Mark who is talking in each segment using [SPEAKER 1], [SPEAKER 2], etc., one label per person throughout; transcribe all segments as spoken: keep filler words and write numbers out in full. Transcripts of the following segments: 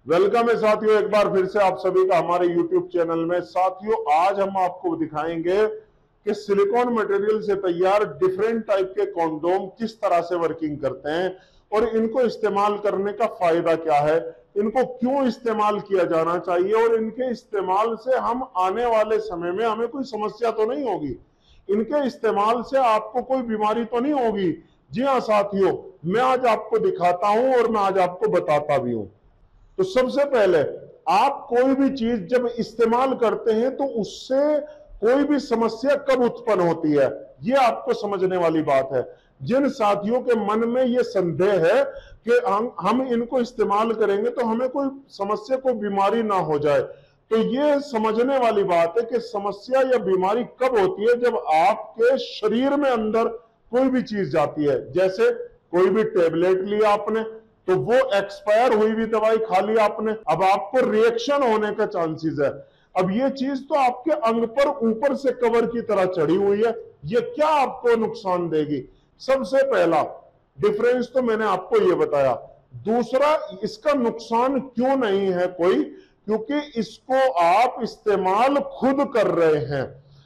[SPEAKER 1] Welcome है साथियों, एक बार फिर से आप सभी का हमारे यूट्यूब चैनल में। साथियों, आज हम आपको दिखाएंगे कि सिलिकॉन मटेरियल से तैयार डिफरेंट टाइप के कॉन्डोम किस तरह से वर्किंग करते हैं और इनको इस्तेमाल करने का फायदा क्या है, इनको क्यों इस्तेमाल किया जाना चाहिए और इनके इस्तेमाल से हम आने वाले समय में हमें कोई समस्या तो नहीं होगी, इनके इस्तेमाल से आपको कोई बीमारी तो नहीं होगी। जी हाँ साथियों, मैं आज आपको दिखाता हूं और मैं आज आपको बताता भी हूं। तो सबसे पहले, आप कोई भी चीज जब इस्तेमाल करते हैं तो उससे कोई भी समस्या कब उत्पन्न होती है, यह आपको समझने वाली बात है। जिन साथियों के मन में यह संदेह है कि हम हम इनको इस्तेमाल करेंगे तो हमें कोई समस्या, कोई बीमारी ना हो जाए, तो यह समझने वाली बात है कि समस्या या बीमारी कब होती है, जब आपके शरीर में अंदर कोई भी चीज जाती है। जैसे कोई भी टेबलेट लिया आपने, तो वो एक्सपायर हुई हुई दवाई खा ली आपने, अब आपको रिएक्शन होने का चांसेस है। अब ये चीज तो आपके अंग पर ऊपर से कवर की तरह चढ़ी हुई है, ये क्या आपको नुकसान देगी? सबसे पहला डिफरेंस तो मैंने आपको ये बताया। दूसरा, इसका नुकसान क्यों नहीं है कोई, क्योंकि इसको आप इस्तेमाल खुद कर रहे हैं।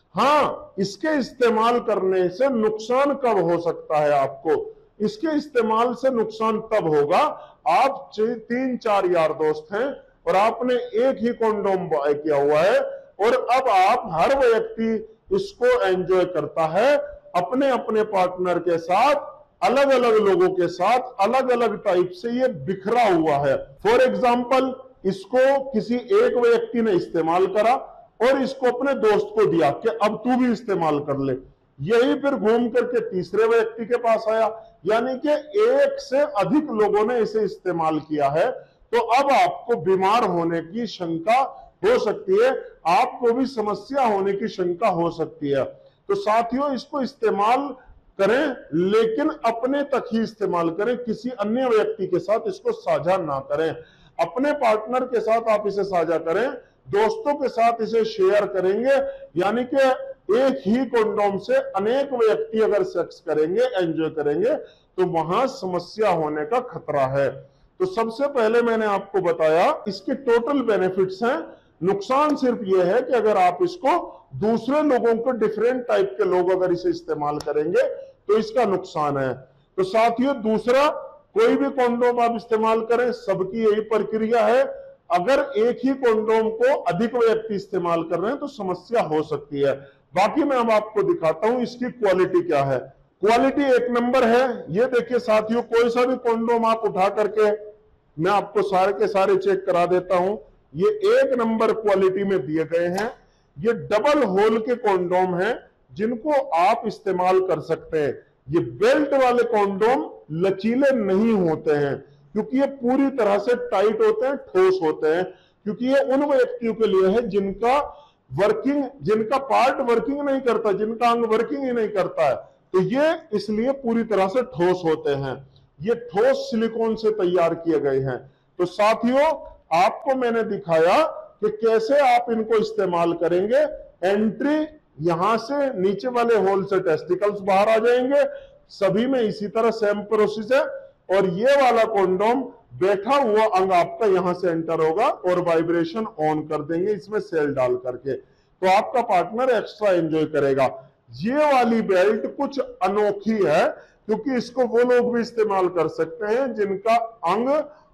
[SPEAKER 1] हाँ, इसके इस्तेमाल करने से नुकसान कब हो सकता है आपको? इसके इस्तेमाल से नुकसान तब होगा, आप तीन चार यार दोस्त हैं और आपने एक ही कॉन्डोम बाय किया हुआ है और अब आप, हर व्यक्ति इसको एंजॉय करता है अपने अपने पार्टनर के साथ, अलग अलग लोगों के साथ, अलग अलग टाइप से ये बिखरा हुआ है। फॉर एग्जाम्पल, इसको किसी एक व्यक्ति ने इस्तेमाल करा और इसको अपने दोस्त को दिया कि अब तू भी इस्तेमाल कर ले, यही फिर घूम करके तीसरे व्यक्ति के पास आया, यानी कि एक से अधिक लोगों ने इसे इस्तेमाल किया है। तो अब आपको बीमार होने की शंका हो सकती है, आपको भी समस्या होने की शंका हो सकती है। तो साथियों, इसको इस्तेमाल करें, लेकिन अपने तक ही इस्तेमाल करें, किसी अन्य व्यक्ति के साथ इसको साझा ना करें। अपने पार्टनर के साथ आप इसे साझा करें, दोस्तों के साथ इसे शेयर करेंगे, यानी कि एक ही कॉन्डोम से अनेक व्यक्ति अगर सेक्स करेंगे, एंजॉय करेंगे, तो वहां समस्या होने का खतरा है। तो सबसे पहले मैंने आपको बताया इसके टोटल बेनिफिट्स हैं। नुकसान सिर्फ यह है कि अगर आप इसको दूसरे लोगों को, डिफरेंट टाइप के लोग अगर इसे इस्तेमाल करेंगे तो इसका नुकसान है। तो साथियों, दूसरा, कोई भी कॉन्डोम आप इस्तेमाल करें, सबकी यही प्रक्रिया है। अगर एक ही कॉन्डोम को अधिक व्यक्ति इस्तेमाल कर रहे हैं तो समस्या हो सकती है। बाकी मैं अब आपको दिखाता हूं इसकी क्वालिटी क्या है। क्वालिटी एक नंबर है। ये देखिए साथियों, कोई सा भी कॉन्डोम आप उठा करके, मैं आपको सारे के सारे चेक करा देता हूं, ये एक नंबर क्वालिटी में दिए गए हैं। ये डबल होल के कॉन्डोम हैं जिनको आप इस्तेमाल कर सकते हैं। ये बेल्ट वाले कॉन्डोम लचीले नहीं होते हैं, क्योंकि ये पूरी तरह से टाइट होते हैं, ठोस होते हैं, क्योंकि ये उन व्यक्तियों के लिए है जिनका वर्किंग, जिनका पार्ट वर्किंग नहीं करता, जिनका अंग वर्किंग ही नहीं करता है, तो ये इसलिए पूरी तरह से ठोस होते हैं। ये ठोस सिलिकॉन से तैयार किए गए हैं। तो साथियों, आपको मैंने दिखाया कि कैसे आप इनको इस्तेमाल करेंगे। एंट्री यहां से, नीचे वाले होल से टेस्टिकल्स बाहर आ जाएंगे, सभी में इसी तरह सेम प्रोसेस है। और ये वाला कॉन्डोम, बैठा हुआ अंग आपका यहां से एंटर होगा और वाइब्रेशन ऑन कर देंगे इसमें सेल डाल करके, तो आपका पार्टनर एक्स्ट्रा एंजॉय करेगा। ये वाली बेल्ट कुछ अनोखी है, क्योंकि इसको वो लोग भी इस्तेमाल कर सकते हैं जिनका अंग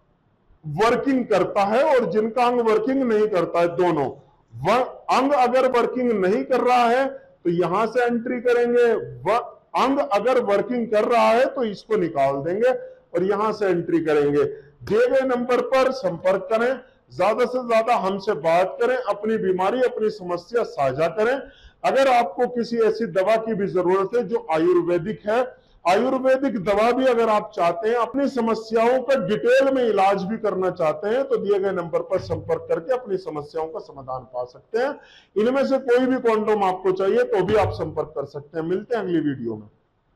[SPEAKER 1] वर्किंग करता है और जिनका अंग वर्किंग नहीं करता है, दोनों। अंग अगर वर्किंग नहीं कर रहा है तो यहां से एंट्री करेंगे, अंग अगर वर्किंग कर रहा है तो इसको निकाल देंगे और यहां से एंट्री करेंगे। दिए गए नंबर पर संपर्क करें, ज्यादा से ज्यादा हमसे बात करें, अपनी बीमारी, अपनी समस्या साझा करें। अगर आपको किसी ऐसी दवा की भी जरूरत है जो आयुर्वेदिक है, आयुर्वेदिक दवा भी अगर आप चाहते हैं, अपनी समस्याओं का डिटेल में इलाज भी करना चाहते हैं, तो दिए गए नंबर पर संपर्क करके अपनी समस्याओं का समाधान पा सकते हैं। इनमें से कोई भी कॉन्डोम आपको चाहिए तो भी आप संपर्क कर सकते हैं। मिलते हैं अगली वीडियो में।